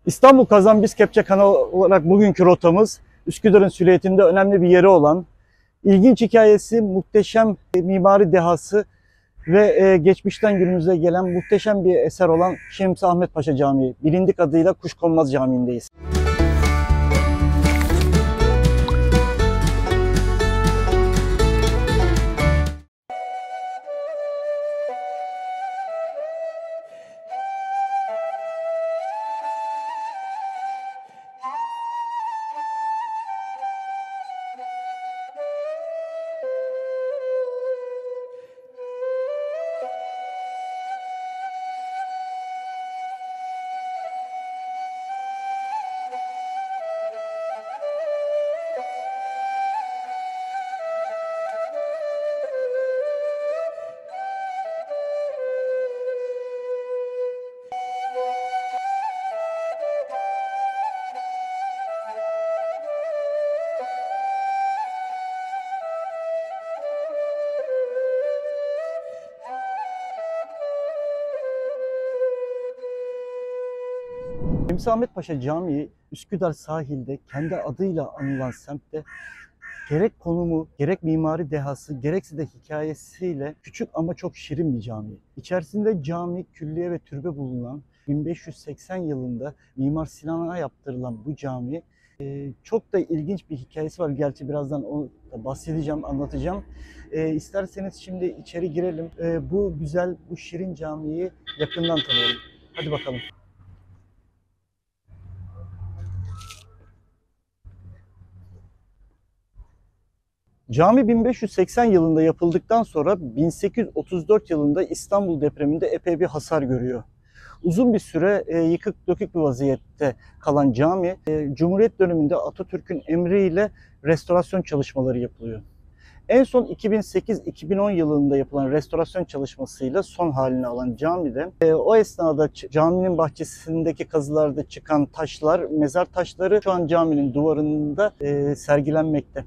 İstanbul Kazan Kepçe kanalı olarak bugünkü rotamız Üsküdar'ın silüetinde önemli bir yeri olan, ilginç hikayesi, muhteşem mimari dehası ve geçmişten günümüze gelen muhteşem bir eser olan Şemsi Ahmet Paşa Camii, bilindik adıyla Kuşkonmaz Camii'ndeyiz. Şemsi Ahmet Paşa Camii, Üsküdar sahilde kendi adıyla anılan semtte gerek konumu, gerek mimari dehası, gerekse de hikayesiyle küçük ama çok şirin bir cami. İçerisinde cami, külliye ve türbe bulunan 1580 yılında Mimar Sinan'a yaptırılan bu cami çok da ilginç bir hikayesi var. Gerçi birazdan onu da bahsedeceğim, anlatacağım. İsterseniz şimdi içeri girelim. Bu güzel, bu şirin camiyi yakından tanıyalım. Hadi bakalım. Cami 1580 yılında yapıldıktan sonra 1834 yılında İstanbul depreminde epey bir hasar görüyor. Uzun bir süre yıkık dökük bir vaziyette kalan cami, Cumhuriyet döneminde Atatürk'ün emriyle restorasyon çalışmaları yapılıyor. En son 2008-2010 yılında yapılan restorasyon çalışmasıyla son halini alan camide, o esnada caminin bahçesindeki kazılarda çıkan taşlar, mezar taşları şu an caminin duvarında sergilenmekte.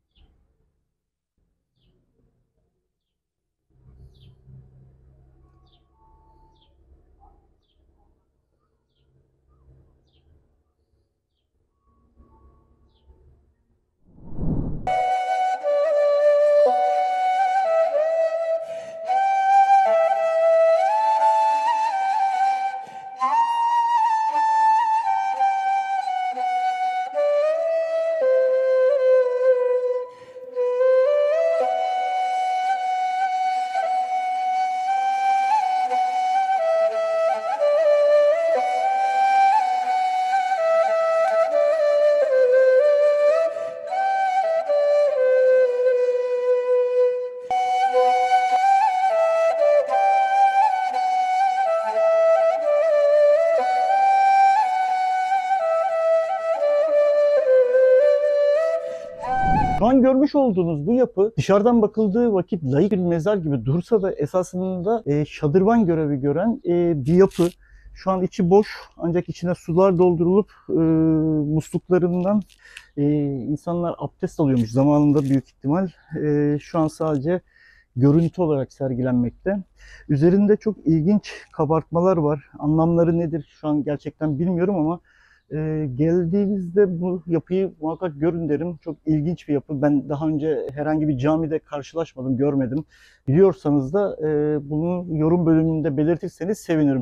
Şu an görmüş olduğunuz bu yapı dışarıdan bakıldığı vakit layık bir mezar gibi dursa da esasında şadırvan görevi gören bir yapı. Şu an içi boş, ancak içine sular doldurulup musluklarından insanlar abdest alıyormuş zamanında büyük ihtimal. Şu an sadece görüntü olarak sergilenmekte. Üzerinde çok ilginç kabartmalar var. Anlamları nedir şu an gerçekten bilmiyorum ama geldiğinizde bu yapıyı muhakkak görün derim. Çok ilginç bir yapı. Ben daha önce herhangi bir camide karşılaşmadım, görmedim. Biliyorsanız da bunu yorum bölümünde belirtirseniz sevinirim.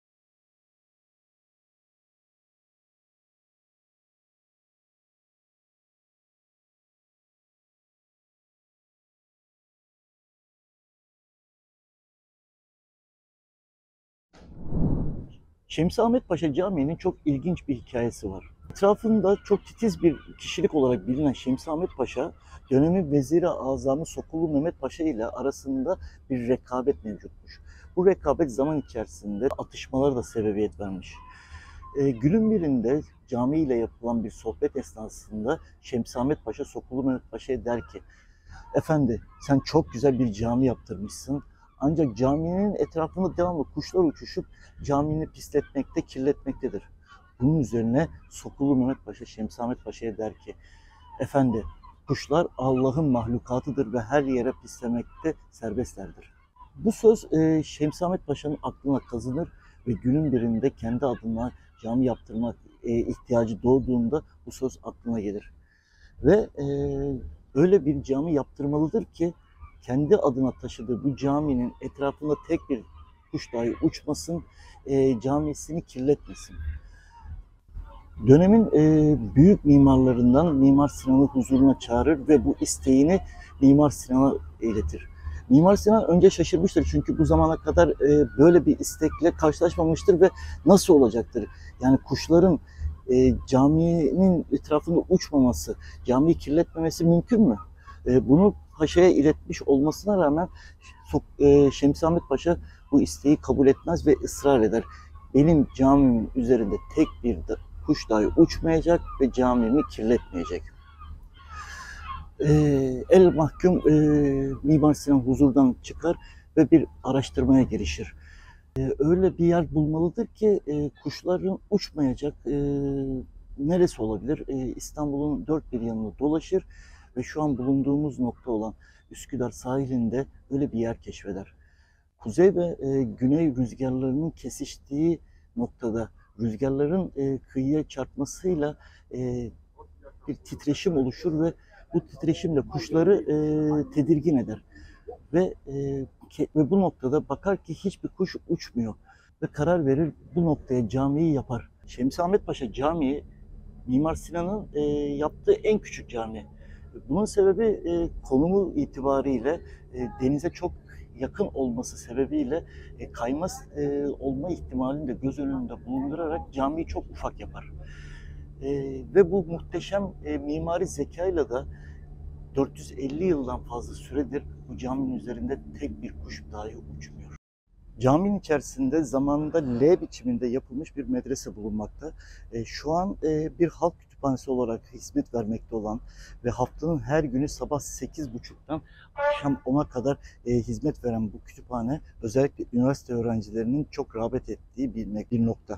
Şemsi Ahmet Paşa Camii'nin çok ilginç bir hikayesi var. Etrafında çok titiz bir kişilik olarak bilinen Şemsi Ahmet Paşa, dönemi Vezir-i Azamı Sokulu Mehmet Paşa ile arasında bir rekabet mevcutmuş. Bu rekabet zaman içerisinde atışmalara da sebebiyet vermiş. Günün birinde cami ile yapılan bir sohbet esnasında Şemsi Ahmet Paşa Sokulu Mehmet Paşa'ya der ki, "Efendi, sen çok güzel bir cami yaptırmışsın. Ancak caminin etrafında devamlı kuşlar uçuşup camini pisletmekte, kirletmektedir." Bunun üzerine Sokulu Mehmet Paşa Şemsi Ahmet Paşa'ya der ki, "Efendi, kuşlar Allah'ın mahlukatıdır ve her yere pislemekte serbestlerdir." Bu söz Şemsi Ahmet Paşa'nın aklına kazınır ve günün birinde kendi adına cami yaptırmak ihtiyacı doğduğunda bu söz aklına gelir. Ve öyle bir cami yaptırmalıdır ki kendi adına taşıdığı bu caminin etrafında tek bir kuş dahi uçmasın, camisini kirletmesin. Dönemin büyük mimarlarından Mimar Sinan'ı huzuruna çağırır ve bu isteğini Mimar Sinan'a iletir. Mimar Sinan önce şaşırmıştır çünkü bu zamana kadar böyle bir istekle karşılaşmamıştır ve nasıl olacaktır? Yani kuşların caminin etrafında uçmaması, camiyi kirletmemesi mümkün mü? Bunu paşaya iletmiş olmasına rağmen Şemsi Ahmet Paşa bu isteği kabul etmez ve ısrar eder. Benim camimin üzerinde tek bir kuş dahi uçmayacak ve camimi kirletmeyecek. El mahkum Mimar Sinan huzurdan çıkar ve bir araştırmaya girişir. Öyle bir yer bulmalıdır ki kuşların uçmayacak. Neresi olabilir? İstanbul'un dört bir yanını dolaşır ve şu an bulunduğumuz nokta olan Üsküdar sahilinde öyle bir yer keşfeder. Kuzey ve güney rüzgarlarının kesiştiği noktada rüzgarların kıyıya çarpmasıyla bir titreşim oluşur ve bu titreşimle kuşları tedirgin eder. Ve bu noktada bakar ki hiçbir kuş uçmuyor ve karar verir bu noktaya camiyi yapar. Şemsi Ahmet Paşa Camii Mimar Sinan'ın yaptığı en küçük cami. Bunun sebebi konumu itibariyle denize çok yakın olması sebebiyle kaymaz olma ihtimalini de göz önünde bulundurarak camiyi çok ufak yapar. Ve bu muhteşem mimari zekayla da 450 yıldan fazla süredir bu caminin üzerinde tek bir kuş dahi uçmuyor. Caminin içerisinde zamanında L biçiminde yapılmış bir medrese bulunmakta. Şu an bir halk kütüphanesi olarak hizmet vermekte olan ve haftanın her günü sabah 8.30'dan akşam 10'a kadar hizmet veren bu kütüphane özellikle üniversite öğrencilerinin çok rağbet ettiği bir nokta.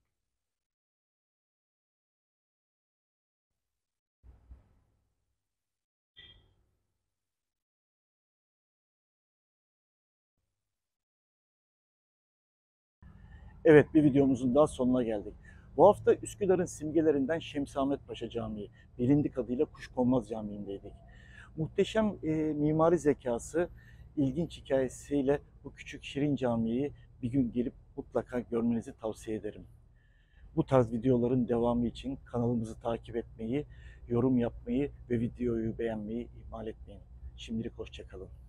Evet, bir videomuzun daha sonuna geldik. Bu hafta Üsküdar'ın simgelerinden Şemsiahmet Paşa Camii, bilindik adıyla Kuşkonmaz Camii'ndeydik. Muhteşem mimari zekası, ilginç hikayesiyle bu küçük şirin camiyi bir gün gelip mutlaka görmenizi tavsiye ederim. Bu tarz videoların devamı için kanalımızı takip etmeyi, yorum yapmayı ve videoyu beğenmeyi ihmal etmeyin. Şimdilik hoşça kalın.